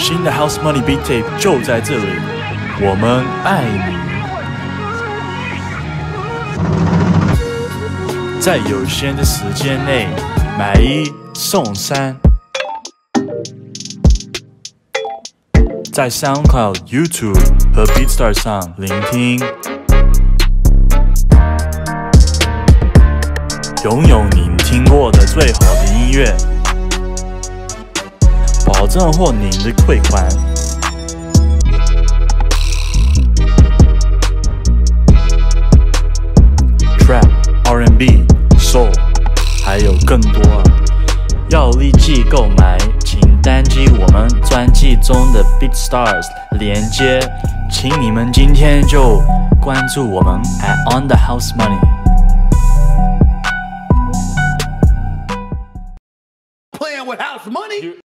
新的 House Money Beat Tape 就在这里，我们爱你。在有限的时间内，买1送3。在 SoundCloud、YouTube 和 BeatStars 上聆听，拥有您听过的最好的音乐，保证获您的退款。Trap、R&B、Soul， 还有更多啊！要立即购买，请单击我们专辑中的 BeatStars 连接，请你们今天就关注我们 at On The House Money。 Playing with house money.